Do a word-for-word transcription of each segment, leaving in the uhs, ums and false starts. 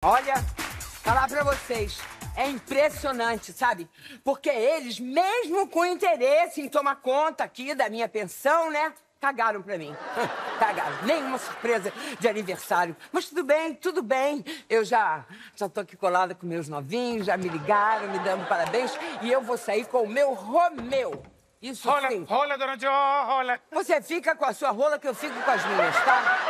Olha, falar pra vocês, é impressionante, sabe? Porque eles, mesmo com interesse em tomar conta aqui da minha pensão, né? Cagaram pra mim. Cagaram. Nenhuma surpresa de aniversário. Mas tudo bem, tudo bem. Eu já, já tô aqui colada com meus novinhos, já me ligaram, me dando parabéns. E eu vou sair com o meu Romeu. Isso Rola, sim. rola, dona Jo, rola. Você fica com a sua rola que eu fico com as minhas, tá?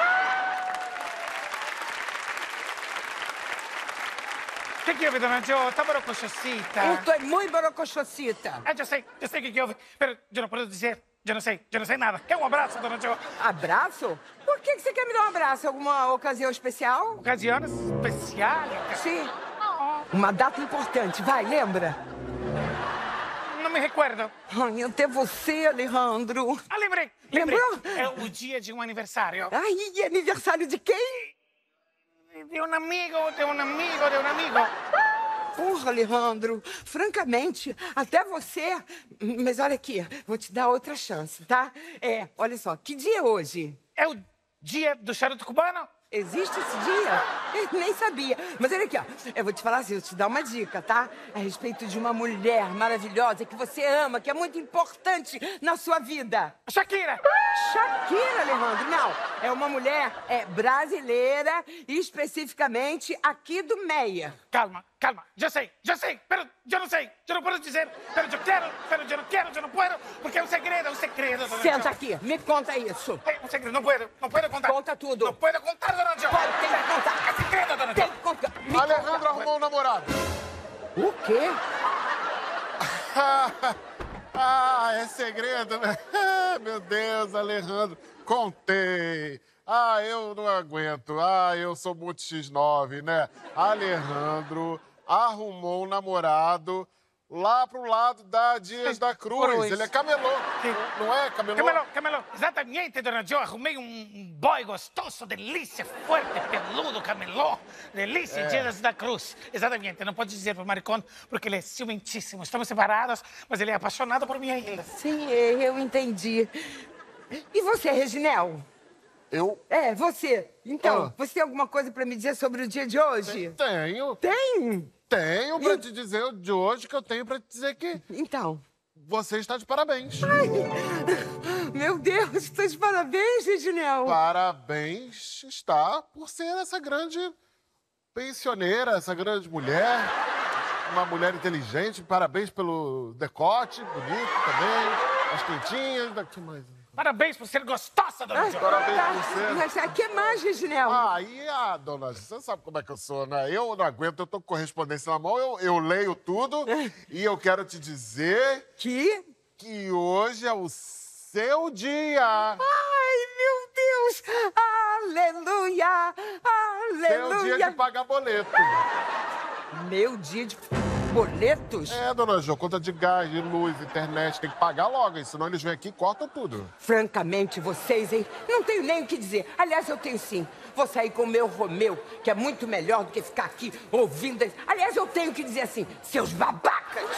O que que houve, dona Jo? Tá borocochocita? Eu tô muito borocochocita. Ah, já sei, já sei o que que houve. Pero, eu não posso dizer. Eu não sei, eu não sei nada. Quer um abraço, dona Jo? Abraço? Por que que você quer me dar um abraço? Alguma ocasião especial? Ocasião especial? Sim. Uma data importante, vai, lembra? Não me recuerdo. Ai, até você, Alejandro. Ah, lembrei, lembrei. Lembrou? É o dia de um aniversário. Ai, e aniversário de quem? De um amigo, de um amigo, de um amigo. Porra, Alejandro, francamente, até você... Mas olha aqui, vou te dar outra chance, tá? É, olha só, que dia é hoje? É o dia do charuto cubano? Existe esse dia? Eu nem sabia. Mas olha aqui, ó. Eu vou te falar assim, eu vou te dar uma dica, tá? A respeito de uma mulher maravilhosa que você ama, que é muito importante na sua vida. Shakira! Shakira, Alejandro. Não, é uma mulher é, brasileira e especificamente aqui do Meia. Calma, calma. Já sei, já sei. Pero eu não sei. Eu não posso dizer. Pero eu quero, pero eu não quero, eu não posso. Porque é um segredo, é um segredo. Dona Senta Jo. aqui, me conta isso. É um segredo, não puedo. Não puedo contar. Conta tudo. Não puedo contar, dona Jo. Pode, tem que contar. É segredo, dona Tem Jo. que contar. Me Alejandro conta. arrumou um namorado. O quê? Ah, é segredo, né? Meu Deus, Alejandro. Contei. Ah, eu não aguento. Ah, eu sou muito xis nove, né? Alejandro arrumou um namorado lá pro lado da Dias da Cruz. Cruz. Ele é camelô. Não é camelô? Camelô, camelô. Exatamente, dona Jo. Arrumei um, um boy gostoso, delícia, forte, peludo, camelô. Delícia, É. Dias da Cruz. Exatamente. Não pode dizer pro maricón, porque ele é ciumentíssimo. Estamos separados, mas ele é apaixonado por mim ainda. Sim, eu entendi. E você, Reginel? Eu É, você. Então, Ah. você tem alguma coisa pra me dizer sobre o dia de hoje? tenho. Tem? Tenho pra E- te dizer de hoje que eu tenho pra te dizer que Então. você está de parabéns. Ai, meu Deus, estou de parabéns, Reginel. Parabéns está por ser essa grande pensioneira, essa grande mulher, uma mulher inteligente. Parabéns pelo decote, bonito também, as quentinhas, daqui mais. Parabéns por ser gostosa, dona Ai, Jo. Parabéns tá. por você. Mas o que mais, Reginel? Ah, e a dona, você sabe como é que eu sou, né? Eu não aguento, eu tô com correspondência na mão, eu, eu leio tudo e eu quero te dizer Que? que hoje é o seu dia. Ai, meu Deus! Aleluia! Seu Aleluia! dia de pagar boleto. Meu dia de boletos? É, dona Jo, conta de gás, de luz, internet, tem que pagar logo, hein? Senão eles vêm aqui e cortam tudo. Francamente, vocês, hein? Não tenho nem o que dizer. Aliás, eu tenho sim. Vou sair com o meu Romeu, que é muito melhor do que ficar aqui ouvindo... Aliás, eu tenho que dizer assim, seus babacas!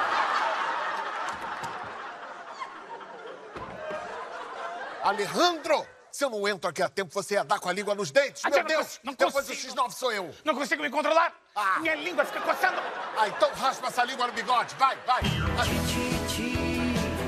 Alejandro! Se eu não entro aqui a tempo, você ia dar com a língua nos dentes. Ah, Meu eu não Deus! cons- não Depois do consigo. xis nove sou eu. Não consigo me controlar. Ah. Minha língua fica coçando. Ah, então raspa essa língua no bigode. Vai, vai. Raspa.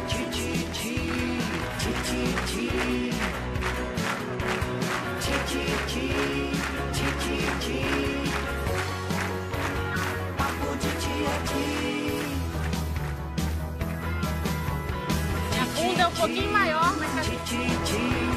Minha bunda é um pouquinho maior, mas tá...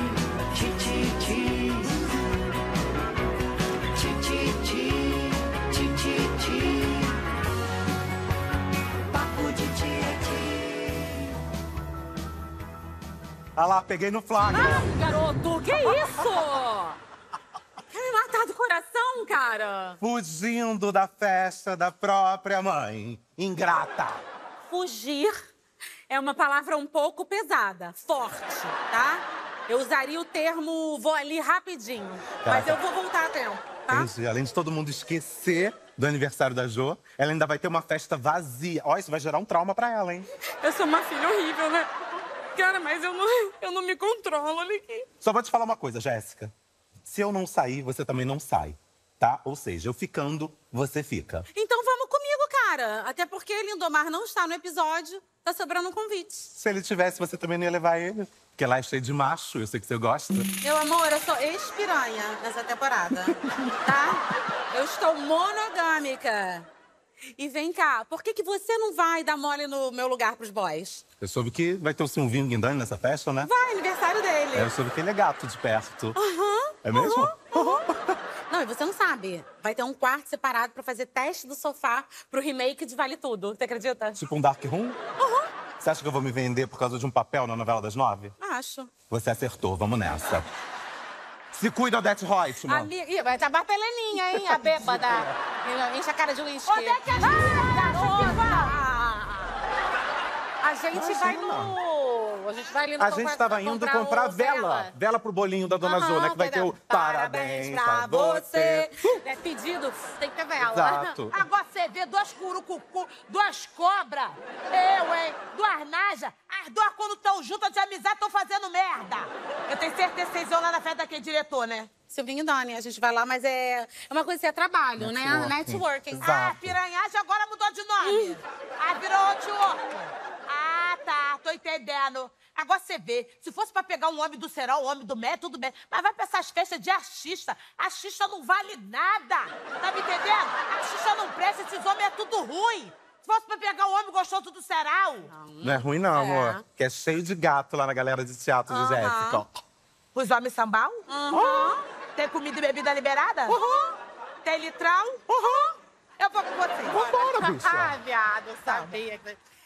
Ah lá, peguei no flagra. Ah, garoto, que isso? Quer me matar do coração, cara? Fugindo da festa da própria mãe. Ingrata. Fugir é uma palavra um pouco pesada, forte, tá? Eu usaria o termo vou ali rapidinho, mas eu vou voltar a tempo, tá? Entendi. Além de todo mundo esquecer do aniversário da Jo, ela ainda vai ter uma festa vazia. Ó, isso vai gerar um trauma pra ela, hein? Eu sou uma filha horrível, né? Cara, mas eu não, eu não me controlo, olha aqui. Só vou te falar uma coisa, Jéssica. Se eu não sair, você também não sai. tá? Ou seja, eu ficando, você fica. Então vamos comigo, cara. Até porque Lindomar não está no episódio, tá sobrando um convite. Se ele tivesse, você também não ia levar ele. Porque lá é cheio de macho, eu sei que você gosta. Meu amor, eu sou ex-piranha nessa temporada, tá? Eu estou monogâmica. E vem cá, por que, que você não vai dar mole no meu lugar pros boys? Eu soube que vai ter um Silvinho Guindani nessa festa, né? Vai, aniversário dele. É, eu soube que ele é gato de perto. Aham. É mesmo? Aham, aham. Não, e você não sabe. Vai ter um quarto separado pra fazer teste do sofá pro remake de Vale Tudo. Você acredita? Tipo um dark room? Aham. Você acha que eu vou me vender por causa de um papel na novela das nove? Acho. Você acertou, vamos nessa. Se cuida, Odete Reutemann. Amiga, ih, vai acabar a peleninha, hein? A bêbada. Enche a cara de uísque. Onde é que a gente vai, garota? A gente vai no... A gente vai ali no A gente estava indo comprar o vela. Vela pro bolinho da Dona Aham, Jô, né? Que vai ter o parabéns pra você. É pedido, tem que ter vela. Exato. Agora você vê duas curucucu, duas cobras. Eu, hein? Duas najas. As duas, quando estão juntas de amizade, estão fazendo merda. Eu tenho certeza que vocês vão lá na festa daquele diretor, né? Silvinho e Dani, a gente vai lá, mas é, é uma coisa que é trabalho, né? Networking. Networking. Exato. Ah, piranhagem agora mudou de nome. Ah, virou outro. Ah, tá. Tô entendendo. Agora você vê, se fosse pra pegar um homem do Serol, um homem do Mé, tudo bem. Mas vai pra essas festas de artista. Artista não vale nada. Tá me entendendo? Artista não presta, esses homens é tudo ruim. Se fosse pra pegar um homem gostoso do Serol. Não é ruim não, É. amor. Que é cheio de gato lá na galera de teatro de Aham. Jéssica. Os homens sambal? Uhum. Tem comida e bebida liberada? Uhum. Tem litrão? Uhum. Eu vou com você. Vambora, bicha. Ah, viado, eu sabia. que-